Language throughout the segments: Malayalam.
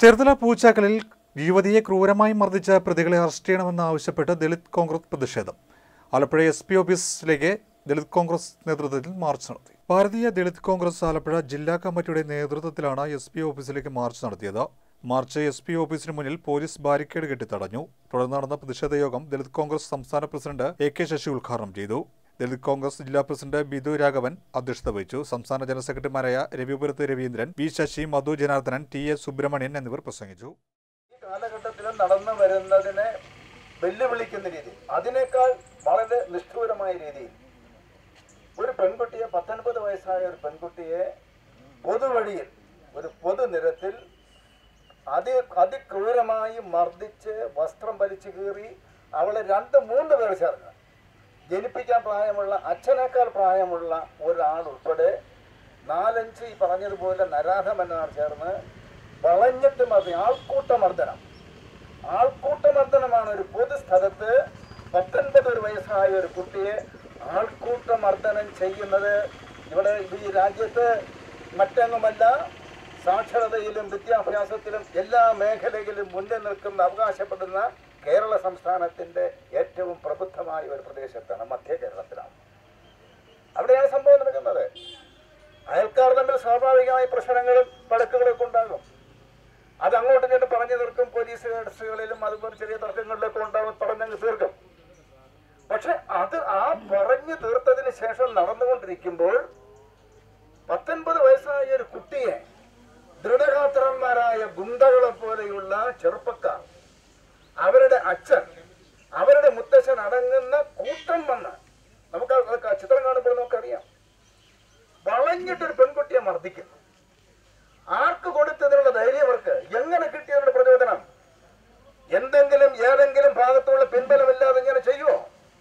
ചേർത്തല പൂച്ചാക്കലിൽ യുവതിയെ ക്രൂരമായി മർദ്ദിച്ച പ്രതികളെ അറസ്റ്റ് ചെയ്യണമെന്നാവശ്യപ്പെട്ട് ദളിത് കോൺഗ്രസ് പ്രതിഷേധം. ആലപ്പുഴ SP ഓഫീസിലേക്ക് ദളിത് കോൺഗ്രസ് നേതൃത്വത്തിൽ മാർച്ച് നടത്തി. ഭാരതീയ ദളിത് കോൺഗ്രസ് ആലപ്പുഴ ജില്ലാ കമ്മിറ്റിയുടെ നേതൃത്വത്തിലാണ് SP ഓഫീസിലേക്ക് മാർച്ച് നടത്തിയത്. മാർച്ച് SP ഓഫീസിന് മുന്നിൽ പോലീസ് ബാരിക്കേഡ് കെട്ടി തടഞ്ഞു. തുടർന്ന് നടന്ന പ്രതിഷേധ യോഗം ദളിത് കോൺഗ്രസ് സംസ്ഥാന പ്രസിഡന്റ് AK ശശി ഉദ്ഘാടനം ചെയ്തു. ദളിത് കോൺഗ്രസ് ജില്ലാ പ്രസിഡന്റ് ബിദു രാഘവൻ അധ്യക്ഷത വഹിച്ചു. സംസ്ഥാന ജനറൽ സെക്രട്ടറിമാരായ രവിപുരത്ത് രവീന്ദ്രൻ, V ശശി, മധു ജനാർദ്ദനൻ, TS സുബ്രഹ്മണ്യൻ എന്നിവർ പ്രസംഗിച്ചു. ഈ കാലഘട്ടത്തിൽ നടന്നു വരുന്നതിനെ വെല്ലുവിളിക്കുന്ന രീതിയിൽ, അതിനേക്കാൾ വളരെ നിഷ്ഠൂരമായ രീതിയിൽ ഒരു പെൺകുട്ടിയെ, 19 വയസ്സായ ഒരു പെൺകുട്ടിയെ പൊതുവഴിയിൽ ഒരു പൊതുനിരത്തിൽ അതിക്രൂരമായി മർദ്ദിച്ച് വസ്ത്രം വലിച്ചു കീറി അവളെ 2-3 പേർ ചേർന്ന് ജനിപ്പിക്കാൻ പ്രായമുള്ള, അച്ഛനേക്കാൾ പ്രായമുള്ള ഒരാൾ ഉൾപ്പെടെ 4-5 ഈ പറഞ്ഞതുപോലെ നരാധമന്മാർ ചേർന്ന് വളഞ്ഞിട്ട് ആൾക്കൂട്ടമർദ്ദനമാണ്. ഒരു പൊതുസ്ഥലത്ത് 19 വയസ്സായ ഒരു കുട്ടിയെ ആൾക്കൂട്ടമർദ്ദനം ചെയ്യുന്നത് ഇവിടെ ഈ രാജ്യത്ത് മറ്റെങ്ങുമല്ല. സാക്ഷരതയിലും വിദ്യാഭ്യാസത്തിലും എല്ലാ മേഖലയിലും മുന്നിൽ നിൽക്കുന്ന അവകാശപ്പെടുന്ന കേരള സംസ്ഥാനത്തിൻ്റെ ഏറ്റവും പ്രബുദ്ധമായ ഒരു പ്രദേശത്താണ്, മധ്യ കേരളത്തിലാണ്. അവിടെയാണ് സംഭവം നടക്കുന്നത്. അയൽക്കാർ തമ്മിൽ സ്വാഭാവികമായ പ്രശ്നങ്ങളും വഴക്കുകളൊക്കെ ഉണ്ടാകും. അത് അങ്ങോട്ടും ഇങ്ങോട്ട് പറഞ്ഞു തീർക്കും. പോലീസ് കേസുകളിലും അതുപോലെ ചെറിയ തർക്കങ്ങളിലൊക്കെ ഉണ്ടാകും, പറഞ്ഞങ്ങ് തീർക്കും. പക്ഷെ അത് പറഞ്ഞു തീർത്തതിന് ശേഷം നടന്നുകൊണ്ടിരിക്കുമ്പോൾ 19 വയസ്സായ ഒരു കുട്ടിയെ ദൃഢഗാത്രന്മാരായ ഗുണ്ടകളെ പോലെയുള്ള ചെറുപ്പക്കാർ, അവരുടെ അച്ഛൻ, അവരുടെ മുത്തച്ഛൻ അടങ്ങുന്ന കൂട്ടം വന്ന്, നമുക്ക് ചിത്രം കാണുമ്പോൾ നമുക്കറിയാം, വളഞ്ഞിട്ടൊരു പെൺകുട്ടിയെ മർദ്ദിക്കുന്നു. ആർക്ക് കൊടുത്തതിനുള്ള ധൈര്യം അവർക്ക്? എങ്ങനെ കിട്ടിയതിനുള്ള പ്രചോദനം? ഏതെങ്കിലും ഭാഗത്തുള്ള പിൻബലമില്ലാതെ ഇങ്ങനെ ചെയ്യുമോ?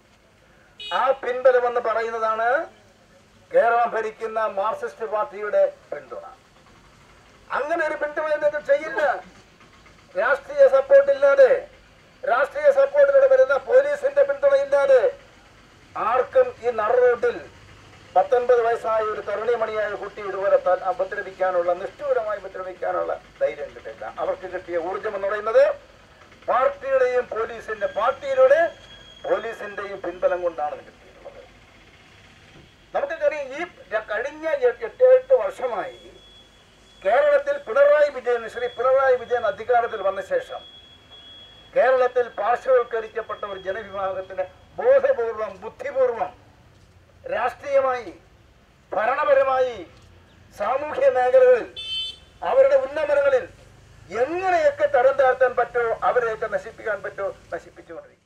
ആ പിൻബലം എന്ന് പറയുന്നതാണ് കേരളം ഭരിക്കുന്ന മാർക്സിസ്റ്റ് പാർട്ടിയുടെ പിന്തുണ. അങ്ങനെ ഒരു പിന്തുണ എന്തെങ്കിലും ചെയ്യില്ല. രാഷ്ട്രീയ സപ്പോർട്ടില്ലാതെ, രാഷ്ട്രീയ സപ്പോർട്ടിലൂടെ വരുന്ന പോലീസിന്റെ പിന്തുണയില്ലാതെ ആർക്കും ഈ നടുറോട്ടിൽ 19 വയസ്സായ ഒരു തരുണിമണിയായ കുട്ടി ഇതുപോലെ നിഷ്ഠൂരമായി ഉപദ്രവിക്കാനുള്ള ധൈര്യം കിട്ടില്ല. അവർക്ക് കിട്ടിയ ഊർജം എന്ന് പറയുന്നത് പാർട്ടിയുടെയും പാർട്ടിയിലൂടെ പോലീസിന്റെയും പിൻബലം കൊണ്ടാണ് കിട്ടിയിട്ടുള്ളത്. നമുക്കറിയാം, ഈ കഴിഞ്ഞ 8 വർഷമായി കേരളത്തിൽ ശ്രീ പിണറായി വിജയൻ അധികാരത്തിൽ വന്ന ശേഷം കേരളത്തിൽ പാർശ്വവൽക്കരിക്കപ്പെട്ട ഒരു ജനവിഭാഗത്തിന് ബോധപൂർവം, ബുദ്ധിപൂർവം, രാഷ്ട്രീയമായി, ഭരണപരമായി, സാമൂഹ്യ മേഖലകളിൽ, അവരുടെ ഉന്നമനങ്ങളിൽ എങ്ങനെയൊക്കെ തരം താഴ്ത്താൻ പറ്റുമോ അവരെയൊക്കെ നശിപ്പിക്കാൻ പറ്റുമോ നശിപ്പിച്ചുകൊണ്ടിരിക്കും.